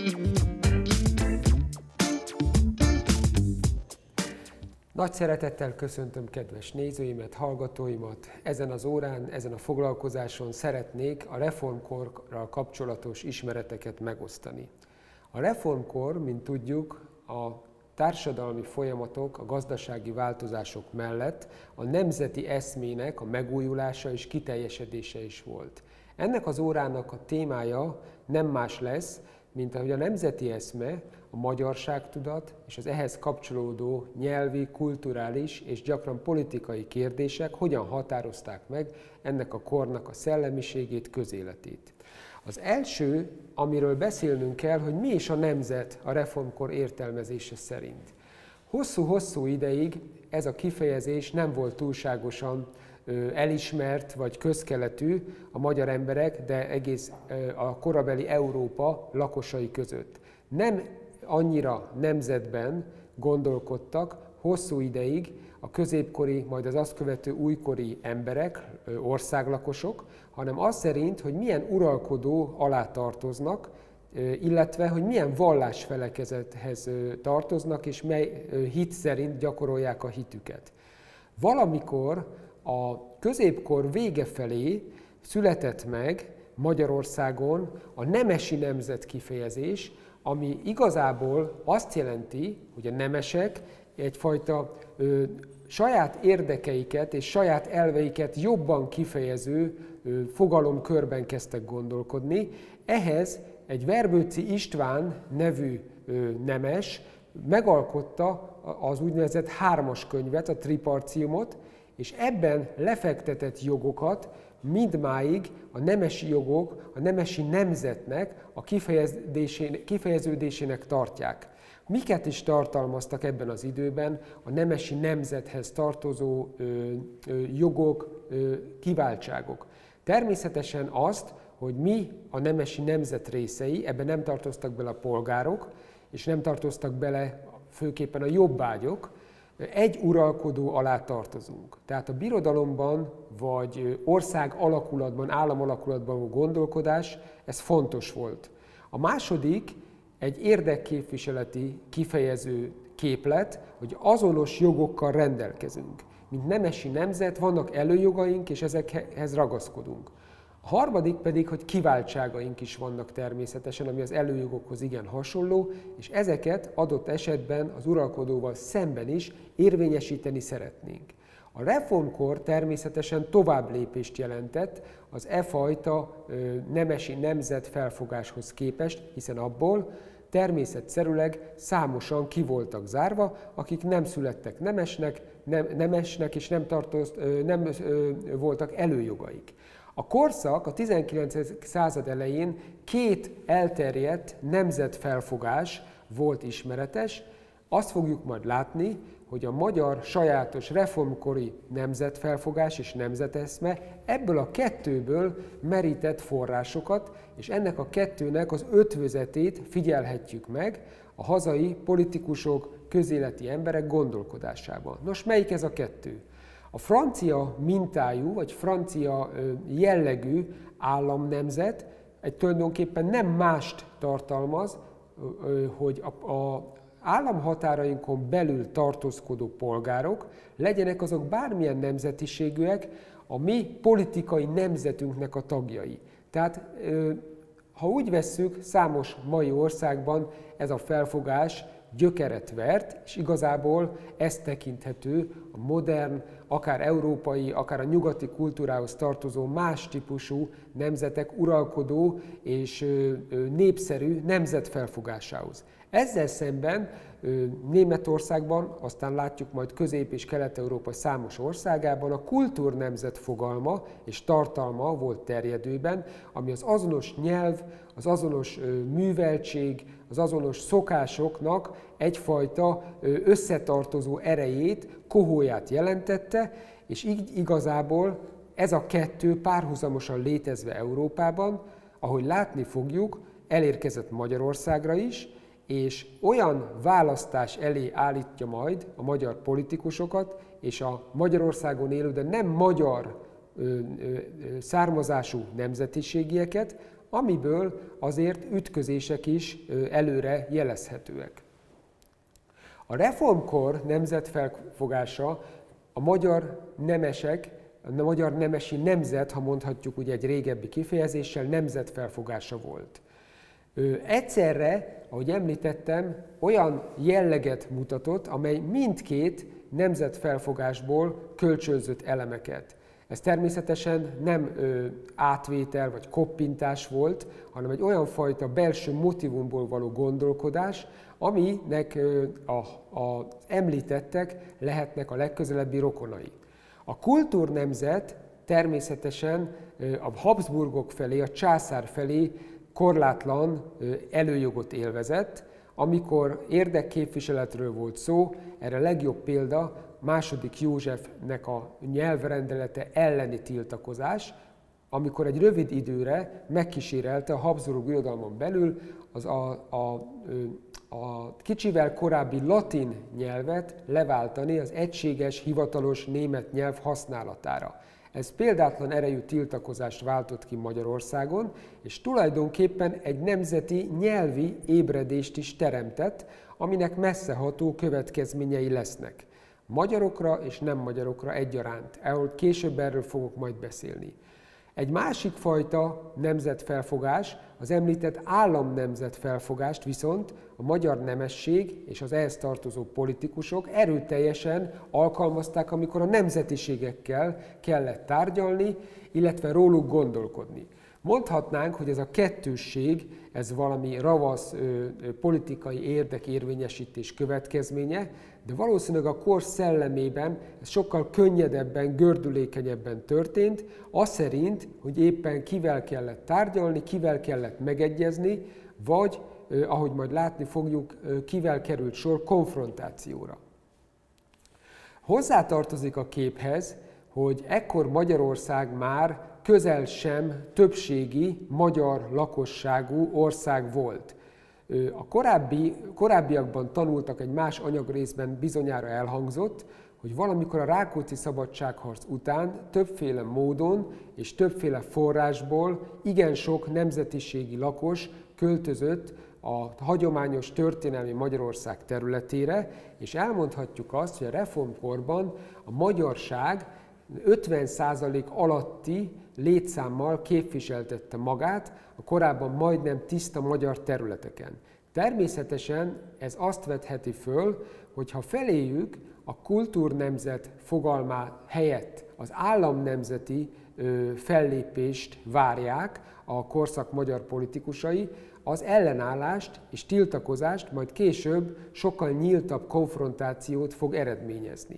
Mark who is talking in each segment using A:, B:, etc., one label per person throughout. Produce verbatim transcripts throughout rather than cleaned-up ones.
A: Nagy szeretettel köszöntöm kedves nézőimet, hallgatóimat. Ezen az órán, ezen a foglalkozáson szeretnék a reformkorral kapcsolatos ismereteket megosztani. A reformkor, mint tudjuk, a társadalmi folyamatok, a gazdasági változások mellett a nemzeti eszmének a megújulása és kiteljesedése is volt. Ennek az órának a témája nem más lesz, mint ahogy a nemzeti eszme, a magyarságtudat és az ehhez kapcsolódó nyelvi, kulturális és gyakran politikai kérdések hogyan határozták meg ennek a kornak a szellemiségét, közéletét. Az első, amiről beszélnünk kell, hogy mi is a nemzet a reformkor értelmezése szerint. Hosszú-hosszú ideig ez a kifejezés nem volt túlságosan elismert vagy közkeletű a magyar emberek, de egész a korabeli Európa lakosai között. Nem annyira nemzetben gondolkodtak hosszú ideig a középkori, majd az azt követő újkori emberek, országlakosok, hanem az szerint, hogy milyen uralkodó alá tartoznak, illetve hogy milyen vallásfelekezethez tartoznak, és mely hit szerint gyakorolják a hitüket. Valamikor a középkor vége felé született meg Magyarországon a nemesi nemzet kifejezés, ami igazából azt jelenti, hogy a nemesek egyfajta ö, saját érdekeiket és saját elveiket jobban kifejező ö, fogalomkörben kezdtek gondolkodni. Ehhez egy Verbőci István nevű ö, nemes megalkotta az úgynevezett hármas könyvet, a triparciumot, és ebben lefektetett jogokat mindmáig a nemesi jogok, a nemesi nemzetnek a kifejeződésének tartják. Miket is tartalmaztak ebben az időben a nemesi nemzethez tartozó ö, ö, jogok, ö, kiváltságok? Természetesen azt, hogy mi a nemesi nemzet részei, ebben nem tartoztak bele a polgárok, és nem tartoztak bele főképpen a jobbágyok, egy uralkodó alá tartozunk. Tehát a birodalomban, vagy ország alakulatban, állam alakulatban való gondolkodás, ez fontos volt. A második egy érdekképviseleti kifejező képlet, hogy azonos jogokkal rendelkezünk. Mint nemesi nemzet vannak előjogaink, és ezekhez ragaszkodunk. A harmadik pedig, hogy kiváltságaink is vannak természetesen, ami az előjogokhoz igen hasonló, és ezeket adott esetben az uralkodóval szemben is érvényesíteni szeretnénk. A reformkor természetesen továbblépést jelentett az e fajta nemesi nemzet felfogáshoz képest, hiszen abból természetszerűleg számosan ki voltak zárva, akik nem születtek nemesnek, nem, nemesnek és nem, tartozt, nem voltak előjogaik. A korszak a tizenkilencedik század elején két elterjedt nemzetfelfogás volt ismeretes. Azt fogjuk majd látni, hogy a magyar sajátos reformkori nemzetfelfogás és nemzeteszme ebből a kettőből merített forrásokat, és ennek a kettőnek az ötvözetét figyelhetjük meg a hazai politikusok, közéleti emberek gondolkodásában. Nos, melyik ez a kettő? A francia mintájú, vagy francia jellegű államnemzet egy tulajdonképpen nem mást tartalmaz, hogy a államhatárainkon belül tartózkodó polgárok, legyenek azok bármilyen nemzetiségűek, a mi politikai nemzetünknek a tagjai. Tehát, ha úgy vesszük, számos mai országban ez a felfogás gyökeret vert, és igazából ez tekinthető a modern, akár európai, akár a nyugati kultúrához tartozó más típusú nemzetek uralkodó és népszerű nemzetfelfogásához. Ezzel szemben Németországban, aztán látjuk majd Közép- és Kelet-Európa számos országában a kultúrnemzet fogalma és tartalma volt terjedőben, ami az azonos nyelv, az azonos műveltség, az azonos szokásoknak egyfajta összetartozó erejét, kohóját jelentette, és így igazából ez a kettő párhuzamosan létezve Európában, ahogy látni fogjuk, elérkezett Magyarországra is, és olyan választás elé állítja majd a magyar politikusokat és a Magyarországon élő, de nem magyar ö, ö, származású nemzetiségieket, amiből azért ütközések is előre jelezhetőek. A reformkor nemzetfelfogása a magyar nemesek, a magyar nemesi nemzet, ha mondhatjuk ugye egy régebbi kifejezéssel, nemzetfelfogása volt. Egyszerre, ahogy említettem, olyan jelleget mutatott, amely mindkét nemzetfelfogásból kölcsönzött elemeket. Ez természetesen nem ö, átvétel vagy koppintás volt, hanem egy olyan fajta belső motivumból való gondolkodás, aminek ö, a, a, említettek lehetnek a legközelebbi rokonai. A kultúrnemzet természetesen ö, a Habsburgok felé, a császár felé korlátlan ö, előjogot élvezett. Amikor érdekképviseletről volt szó, erre legjobb példa második Józsefnek a nyelvrendelete elleni tiltakozás, amikor egy rövid időre megkísérelte a Habsburg birodalmon belül az a, a, a kicsivel korábbi latin nyelvet leváltani az egységes, hivatalos német nyelv használatára. Ez példátlan erejű tiltakozást váltott ki Magyarországon, és tulajdonképpen egy nemzeti nyelvi ébredést is teremtett, aminek messzeható következményei lesznek. Magyarokra és nem magyarokra egyaránt, ahol később erről fogok majd beszélni. Egy másik fajta nemzetfelfogás, az említett államnemzetfelfogást viszont a magyar nemesség és az ehhez tartozó politikusok erőteljesen alkalmazták, amikor a nemzetiségekkel kellett tárgyalni, illetve róluk gondolkodni. Mondhatnánk, hogy ez a kettősség, ez valami ravasz ö, ö, politikai érdekérvényesítés következménye, de valószínűleg a kor szellemében ez sokkal könnyedebben, gördülékenyebben történt, az szerint, hogy éppen kivel kellett tárgyalni, kivel kellett megegyezni, vagy, ö, ahogy majd látni fogjuk, ö, kivel került sor konfrontációra. Hozzátartozik a képhez, hogy ekkor Magyarország már közel sem többségi magyar lakosságú ország volt. A korábbi, korábbiakban tanultak egy más anyagrészben bizonyára elhangzott, hogy valamikor a Rákóczi szabadságharc után többféle módon és többféle forrásból igen sok nemzetiségi lakos költözött a hagyományos történelmi Magyarország területére, és elmondhatjuk azt, hogy a reformkorban a magyarság ötven százalék alatti létszámmal képviseltette magát a korábban majdnem tiszta magyar területeken. Természetesen ez azt vetheti föl, hogy ha feléjük a kultúrnemzet fogalmá helyett az államnemzeti ö, fellépést várják a korszak magyar politikusai, az ellenállást és tiltakozást, majd később sokkal nyíltabb konfrontációt fog eredményezni.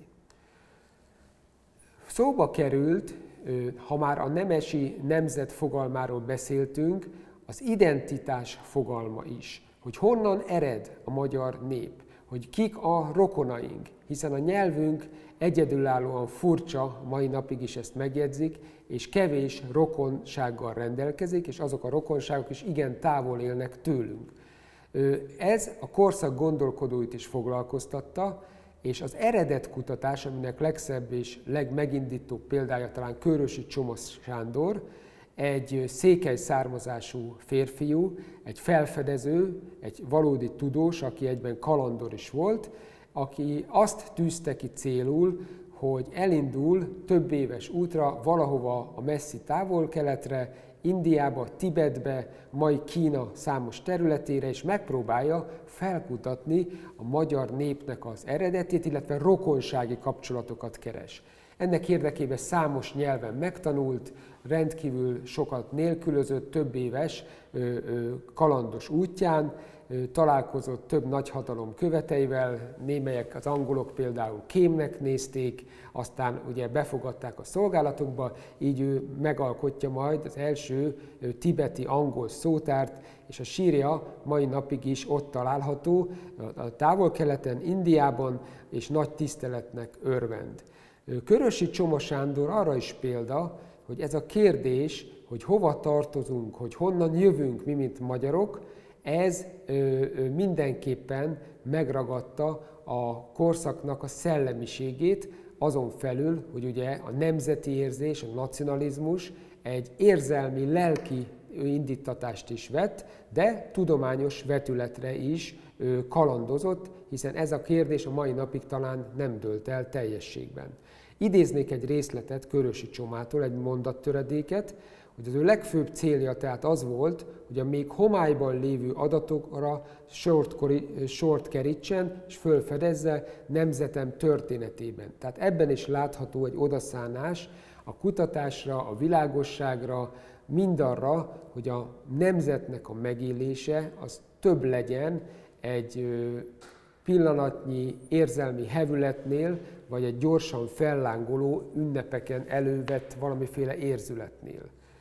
A: Szóba került, ha már a nemesi nemzet fogalmáról beszéltünk, az identitás fogalma is, hogy honnan ered a magyar nép, hogy kik a rokonaink, hiszen a nyelvünk egyedülállóan furcsa, mai napig is ezt megjegyzik, és kevés rokonsággal rendelkezik, és azok a rokonságok is igen távol élnek tőlünk. Ez a korszak gondolkodóit is foglalkoztatta, és az eredetkutatás, aminek legszebb és legmegindítóbb példája talán Kőrösi Csomos Sándor, egy székely származású férfiú, egy felfedező, egy valódi tudós, aki egyben kalandor is volt, aki azt tűzte ki célul, hogy elindul több éves útra valahova a messzi távol-keletre, Indiába, Tibetbe, mai Kína számos területére, és megpróbálja felkutatni a magyar népnek az eredetét, illetve rokonsági kapcsolatokat keres. Ennek érdekében számos nyelven megtanult, rendkívül sokat nélkülözött, több éves ö, ö, kalandos útján, ö, találkozott több nagyhatalom követeivel, némelyek, az angolok például kémnek nézték, aztán ugye befogadták a szolgálatokba, így ő megalkotja majd az első ö, tibeti angol szótárt, és a sírja mai napig is ott található, a távol-keleten, Indiában, és nagy tiszteletnek örvend. Kőrösi Csomos Sándor arra is példa, hogy ez a kérdés, hogy hova tartozunk, hogy honnan jövünk mi, mint magyarok, ez ö, ö, mindenképpen megragadta a korszaknak a szellemiségét, azon felül, hogy ugye a nemzeti érzés, a nacionalizmus egy érzelmi, lelki indítatást is vett, de tudományos vetületre is kalandozott, hiszen ez a kérdés a mai napig talán nem dőlt el teljességben. Idéznék egy részletet Körösi Csomától, egy mondattöredéket, hogy az ő legfőbb célja tehát az volt, hogy a még homályban lévő adatokra sort, sort kerítsen és fölfedezze nemzetem történetében. Tehát ebben is látható egy odaszánás a kutatásra, a világosságra, mindarra, hogy a nemzetnek a megélése az több legyen egy pillanatnyi érzelmi hevületnél, vagy egy gyorsan fellángoló ünnepeken elővett valamiféle érzületnél.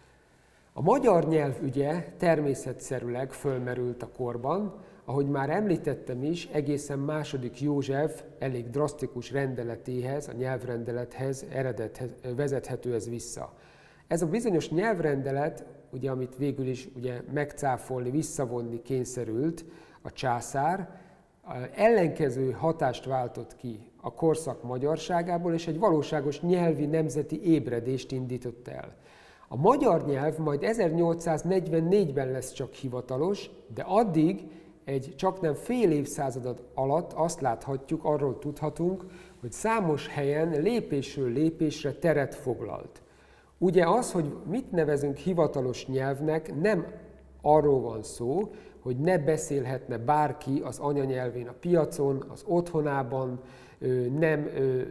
A: A magyar nyelv ügye természetszerűleg fölmerült a korban, ahogy már említettem is, egészen második József elég drasztikus rendeletéhez, a nyelvrendelethez, eredethez vezethető ez vissza. Ez a bizonyos nyelvrendelet, ugye, amit végül is ugye, megcáfolni, visszavonni kényszerült a császár, ellenkező hatást váltott ki a korszak magyarságából, és egy valóságos nyelvi nemzeti ébredést indított el. A magyar nyelv majd ezernyolcszáznegyvennégyben lesz csak hivatalos, de addig egy csaknem fél évszázad alatt azt láthatjuk, arról tudhatunk, hogy számos helyen lépésről lépésre teret foglalt. Ugye az, hogy mit nevezünk hivatalos nyelvnek, nem arról van szó, hogy ne beszélhetne bárki az anyanyelvén a piacon, az otthonában, nem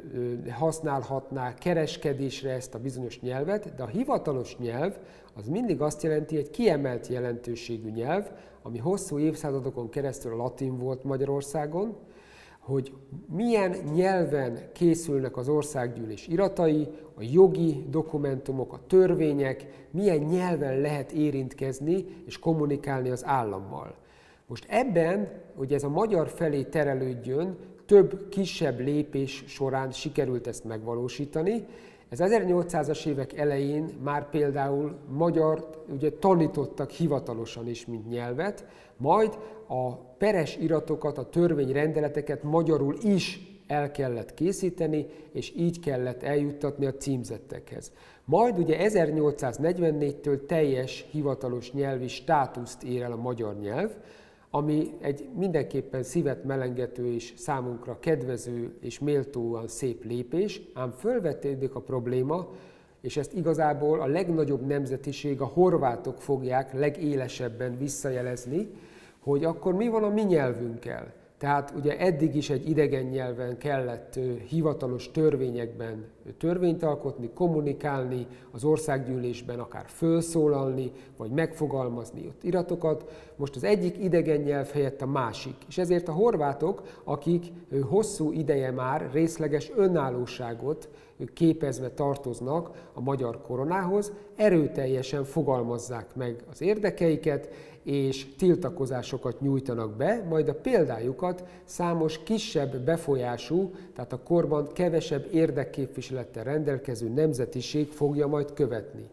A: használhatná kereskedésre ezt a bizonyos nyelvet, de a hivatalos nyelv az mindig azt jelenti, egy kiemelt jelentőségű nyelv, ami hosszú évszázadokon keresztül a latin volt Magyarországon, hogy milyen nyelven készülnek az országgyűlés iratai, a jogi dokumentumok, a törvények, milyen nyelven lehet érintkezni és kommunikálni az állammal. Most ebben, hogy ez a magyar felé terelődjön, több kisebb lépés során sikerült ezt megvalósítani. Ez ezernyolcszázas évek elején már például magyart ugye tanítottak hivatalosan is, mint nyelvet, majd a peres iratokat, a törvényrendeleteket magyarul is el kellett készíteni, és így kellett eljuttatni a címzettekhez. Majd ugye ezernyolcszáznegyvennégytől teljes hivatalos nyelvi státuszt ér el a magyar nyelv, ami egy mindenképpen szívet melengető és számunkra kedvező és méltóan szép lépés, ám fölvetődik a probléma, és ezt igazából a legnagyobb nemzetiség, a horvátok fogják legélesebben visszajelezni, hogy akkor mi van a mi nyelvünkkel. Tehát ugye eddig is egy idegen nyelven kellett hivatalos törvényekben törvényt alkotni, kommunikálni, az országgyűlésben akár felszólalni, vagy megfogalmazni ott iratokat. Most az egyik idegen nyelv helyett a másik. És ezért a horvátok, akik hosszú ideje már részleges önállóságot képezve tartoznak a magyar koronához, erőteljesen fogalmazzák meg az érdekeiket, és tiltakozásokat nyújtanak be, majd a példájukat számos kisebb befolyású, tehát a korban kevesebb érdekképviselettel rendelkező nemzetiség fogja majd követni.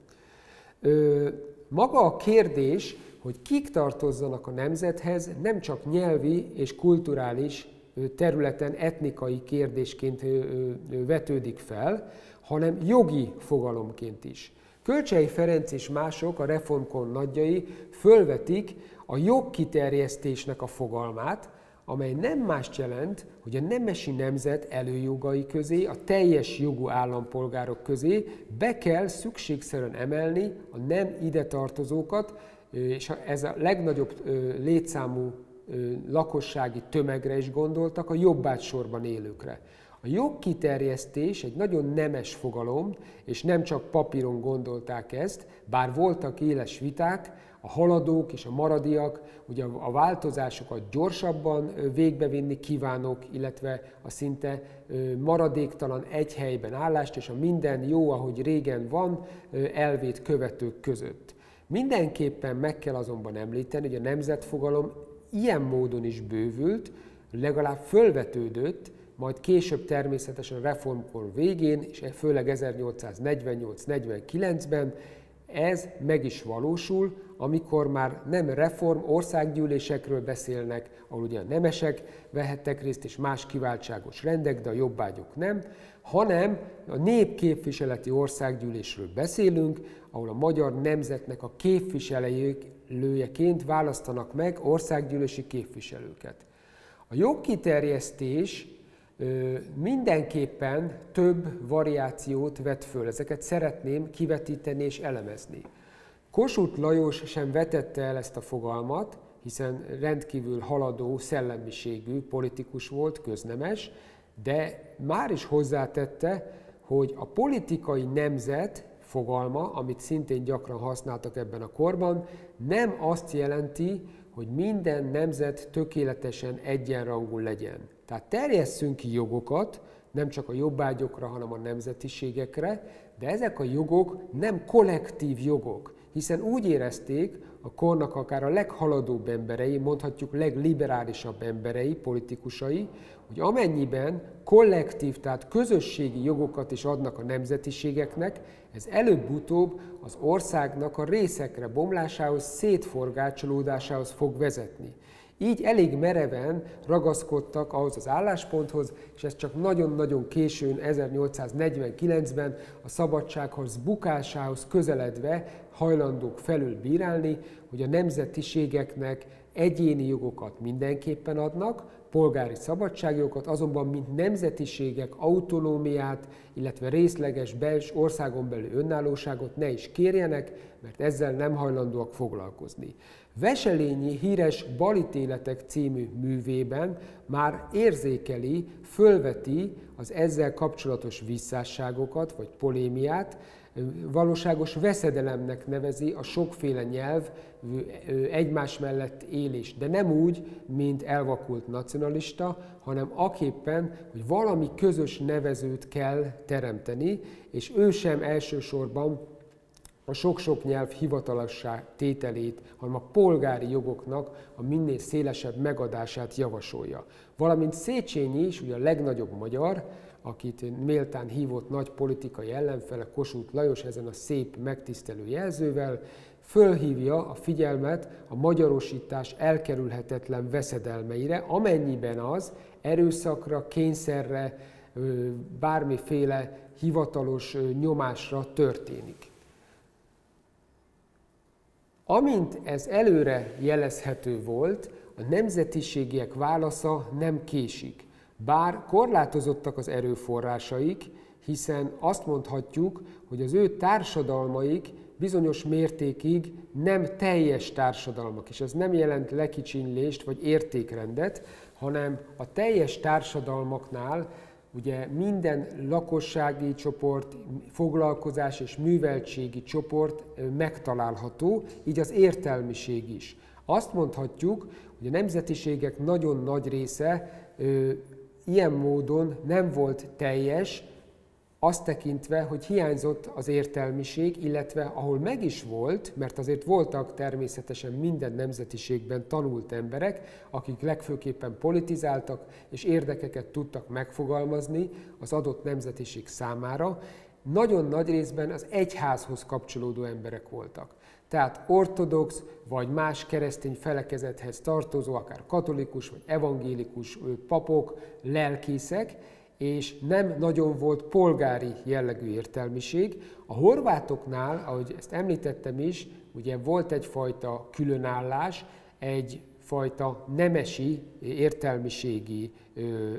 A: Ö, maga a kérdés, hogy kik tartozzanak a nemzethez, nem csak nyelvi és kulturális területen etnikai kérdésként vetődik fel, hanem jogi fogalomként is. Kölcsey Ferenc és mások, a reformkor nagyjai fölvetik a jogkiterjesztésnek a fogalmát, amely nem mást jelent, hogy a nemesi nemzet előjogai közé, a teljes jogú állampolgárok közé be kell szükségszerűen emelni a nem ide tartozókat, és ez a legnagyobb létszámú lakossági tömegre is gondoltak, a jobbágysorban élőkre. A jogkiterjesztés egy nagyon nemes fogalom, és nem csak papíron gondolták ezt, bár voltak éles viták, a haladók és a maradiak, ugye a változásokat gyorsabban végbevinni kívánok, illetve a szinte maradéktalan egy helyben állást és a minden jó, ahogy régen van, elvét követők között. Mindenképpen meg kell azonban említeni, hogy a nemzetfogalom ilyen módon is bővült, legalább fölvetődött, majd később természetesen a reformkor végén, és főleg ezernyolcszáznegyvennyolc negyvenkilencben Ez meg is valósul, amikor már nem reform országgyűlésekről beszélnek, ahol ugye a nemesek vehettek részt, és más kiváltságos rendek, de a jobbágyok nem, hanem a népképviseleti országgyűlésről beszélünk, ahol a magyar nemzetnek a képviselőjeként választanak meg országgyűlési képviselőket. A jogkiterjesztés mindenképpen több variációt vet föl, ezeket szeretném kivetíteni és elemezni. Kossuth Lajos sem vetette el ezt a fogalmat, hiszen rendkívül haladó szellemiségű politikus volt, köznemes, de már is hozzátette, hogy a politikai nemzet fogalma, amit szintén gyakran használtak ebben a korban, nem azt jelenti, hogy minden nemzet tökéletesen egyenrangú legyen. Tehát terjesszünk ki jogokat, nem csak a jobbágyokra, hanem a nemzetiségekre, de ezek a jogok nem kollektív jogok, hiszen úgy érezték a kornak akár a leghaladóbb emberei, mondhatjuk legliberálisabb emberei, politikusai, hogy amennyiben kollektív, tehát közösségi jogokat is adnak a nemzetiségeknek, ez előbb-utóbb az országnak a részekre bomlásához, szétforgácsolódásához fog vezetni. Így elég mereven ragaszkodtak ahhoz az állásponthoz, és ez csak nagyon-nagyon későn, ezernyolcszáznegyvenkilencben a szabadságharc bukásához közeledve hajlandók felülbírálni, hogy a nemzetiségeknek egyéni jogokat mindenképpen adnak, polgári szabadságjogokat, azonban mint nemzetiségek autonómiát, illetve részleges belső országon belül önállóságot ne is kérjenek, mert ezzel nem hajlandóak foglalkozni. Veselényi híres Balítéletek című művében már érzékeli, fölveti az ezzel kapcsolatos visszásságokat vagy polémiát, valóságos veszedelemnek nevezi a sokféle nyelv egymás mellett élés, de nem úgy, mint elvakult nacionalista, hanem aképpen, hogy valami közös nevezőt kell teremteni, és ő sem elsősorban a sok-sok nyelv hivatalossá tételét, hanem a polgári jogoknak a minél szélesebb megadását javasolja. Valamint Széchenyi is, ugye a legnagyobb magyar, akit méltán hívott nagy politikai ellenfele, Kossuth Lajos ezen a szép, megtisztelő jelzővel, fölhívja a figyelmet a magyarosítás elkerülhetetlen veszedelmeire, amennyiben az erőszakra, kényszerre, bármiféle hivatalos nyomásra történik. Amint ez előre jelezhető volt, a nemzetiségiek válasza nem késik. Bár korlátozottak az erőforrásaik, hiszen azt mondhatjuk, hogy az ő társadalmaik bizonyos mértékig nem teljes társadalmak, és ez nem jelent lekicsinlést vagy értékrendet, hanem a teljes társadalmaknál ugye minden lakossági csoport, foglalkozás és műveltségi csoport megtalálható, így az értelmiség is. Azt mondhatjuk, hogy a nemzetiségek nagyon nagy része ö, ilyen módon nem volt teljes, azt tekintve, hogy hiányzott az értelmiség, illetve ahol meg is volt, mert azért voltak természetesen minden nemzetiségben tanult emberek, akik legfőképpen politizáltak és érdekeket tudtak megfogalmazni az adott nemzetiség számára, nagyon nagy részben az egyházhoz kapcsolódó emberek voltak. Tehát ortodox vagy más keresztény felekezethez tartozó, akár katolikus vagy evangélikus papok, lelkészek, és nem nagyon volt polgári jellegű értelmiség. A horvátoknál, ahogy ezt említettem is, ugye volt egyfajta különállás, egyfajta nemesi értelmiségi ö, ö,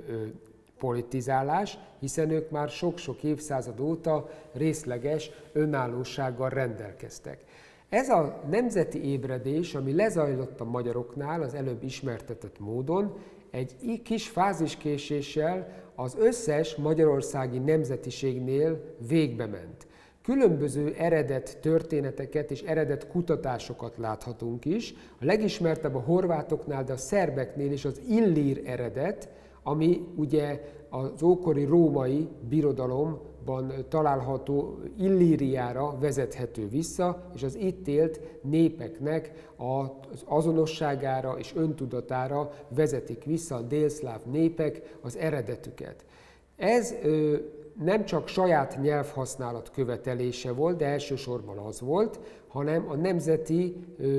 A: politizálás, hiszen ők már sok-sok évszázad óta részleges önállósággal rendelkeztek. Ez a nemzeti ébredés, ami lezajlott a magyaroknál az előbb ismertetett módon, egy kis fáziskéséssel az összes magyarországi nemzetiségnél végbe ment. Különböző eredet történeteket és eredet kutatásokat láthatunk is. A legismertebb a horvátoknál, de a szerbeknél is az illír eredet, ami ugye az ókori római birodalomban található Illíriára vezethető vissza, és az itt élt népeknek az azonosságára és öntudatára vezetik vissza a délszláv népek az eredetüket. Ez ö, nem csak saját nyelvhasználat követelése volt, de elsősorban az volt, hanem a nemzeti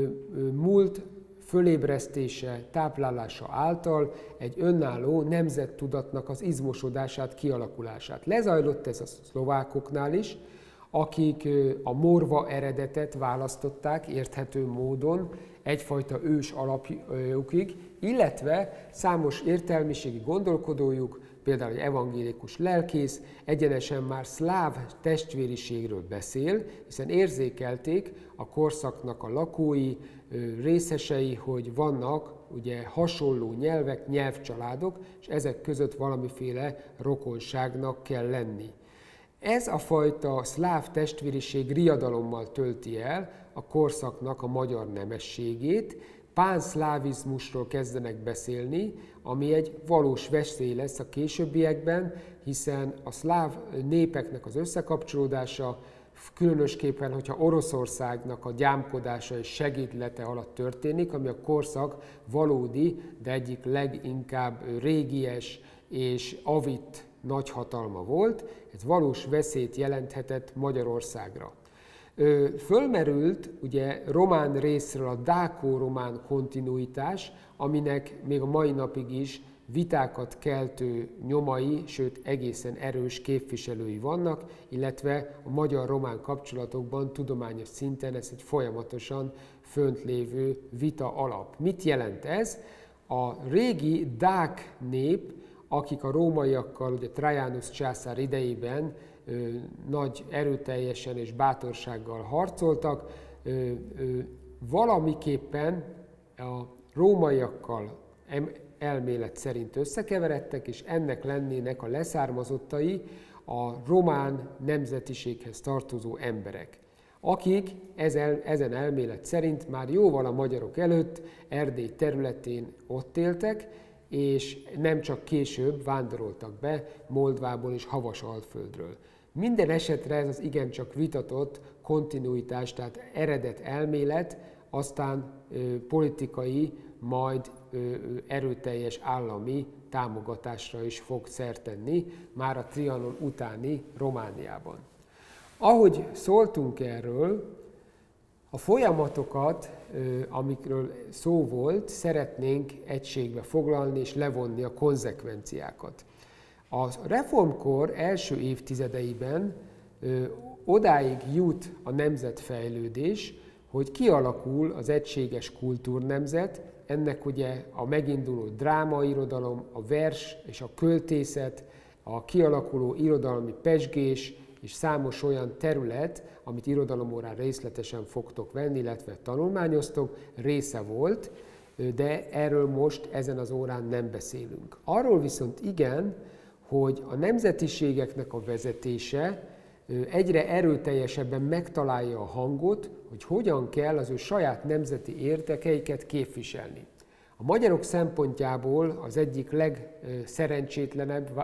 A: múlt fölébresztése, táplálása által egy önálló nemzettudatnak az izmosodását, kialakulását. Lezajlott ez a szlovákoknál is, akik a morva eredetet választották érthető módon egyfajta ős alapjukig, illetve számos értelmiségi gondolkodójuk, például egy evangélikus lelkész egyenesen már szláv testvériségről beszél, hiszen érzékelték a korszaknak a lakói, részesei, hogy vannak ugye hasonló nyelvek, nyelvcsaládok, és ezek között valamiféle rokonságnak kell lenni. Ez a fajta szláv testvériség riadalommal tölti el a korszaknak a magyar nemességét, pánszlávizmusról kezdenek beszélni, ami egy valós veszély lesz a későbbiekben, hiszen a szláv népeknek az összekapcsolódása, különösképpen, hogyha Oroszországnak a gyámkodása és segédlete alatt történik, ami a korszak valódi, de egyik leginkább régies és avitt nagyhatalma volt, ez valós veszélyt jelenthetett Magyarországra. Fölmerült ugye román részről a dákó-román kontinuitás, aminek még a mai napig is vitákat keltő nyomai, sőt egészen erős képviselői vannak, illetve a magyar-román kapcsolatokban tudományos szinten ez egy folyamatosan fönt lévő vita alap. Mit jelent ez? A régi dák nép, akik a rómaiakkal, ugye Trajanus császár idejében ö, nagy erőteljesen és bátorsággal harcoltak, ö, ö, valamiképpen a rómaiakkal elmélet szerint összekeveredtek, és ennek lennének a leszármazottai a román nemzetiséghez tartozó emberek, akik ezen, ezen elmélet szerint már jóval a magyarok előtt Erdély területén ott éltek, és nem csak később vándoroltak be Moldvából és Havas-alföldről. Minden esetre ez az igencsak vitatott kontinuitás, tehát eredet elmélet, aztán ö, politikai, majd ö, erőteljes állami támogatásra is fog szert tenni, már a Trianon utáni Romániában. Ahogy szóltunk erről, a folyamatokat, amikről szó volt, szeretnénk egységbe foglalni és levonni a konzekvenciákat. A reformkor első évtizedeiben odáig jut a nemzetfejlődés, hogy kialakul az egységes kultúrnemzet, ennek ugye a meginduló drámairodalom, a vers és a költészet, a kialakuló irodalmi pezsgés, és számos olyan terület, amit irodalomórán részletesen fogtok venni, illetve tanulmányoztok, része volt, de erről most ezen az órán nem beszélünk. Arról viszont igen, hogy a nemzetiségeknek a vezetése egyre erőteljesebben megtalálja a hangot, hogy hogyan kell az ő saját nemzeti érdekeiket képviselni. A magyarok szempontjából az egyik legszerencsétlenebb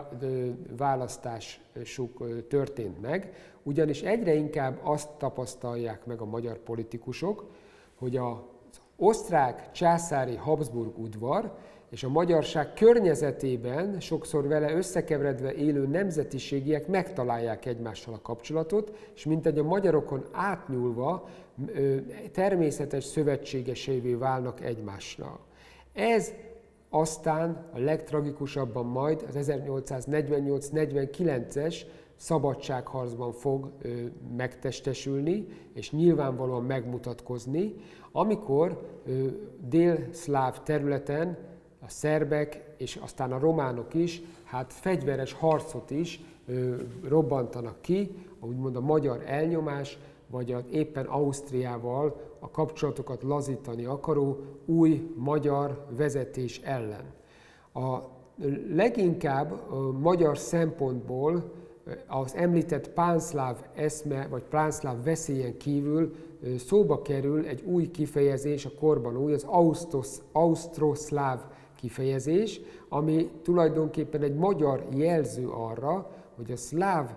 A: választásuk történt meg, ugyanis egyre inkább azt tapasztalják meg a magyar politikusok, hogy az osztrák császári Habsburg udvar és a magyarság környezetében sokszor vele összekeveredve élő nemzetiségiek megtalálják egymással a kapcsolatot, és mintegy a magyarokon átnyúlva természetes szövetségeseivé válnak egymásnál. Ez aztán a legtragikusabban majd az ezernyolcszáznegyvennyolc negyvenkilences szabadságharcban fog ö, megtestesülni, és nyilvánvalóan megmutatkozni, amikor ö, délszláv területen a szerbek és aztán a románok is, hát fegyveres harcot is ö, robbantanak ki, úgymond a magyar elnyomás, vagy a, éppen Ausztriával a kapcsolatokat lazítani akaró új magyar vezetés ellen. A leginkább a magyar szempontból az említett pánszláv eszme, vagy pánszláv veszélyen kívül szóba kerül egy új kifejezés, a korban új, az ausztroszláv kifejezés, ami tulajdonképpen egy magyar jelző arra, hogy a szláv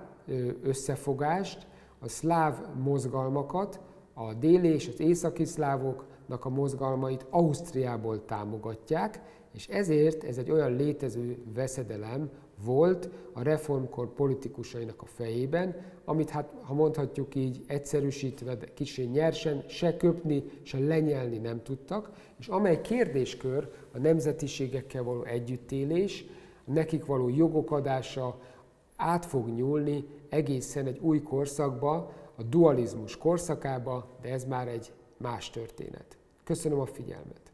A: összefogást, a szláv mozgalmakat, a déli és az északi szlávok, a mozgalmait Ausztriából támogatják, és ezért ez egy olyan létező veszedelem volt a reformkor politikusainak a fejében, amit hát, ha mondhatjuk így egyszerűsítve, de kicsi nyersen, se köpni, se lenyelni nem tudtak, és amely kérdéskör a nemzetiségekkel való együttélés, a nekik való jogok adása át fog nyúlni egészen egy új korszakba, a dualizmus korszakába, de ez már egy más történet. Köszönöm a figyelmet!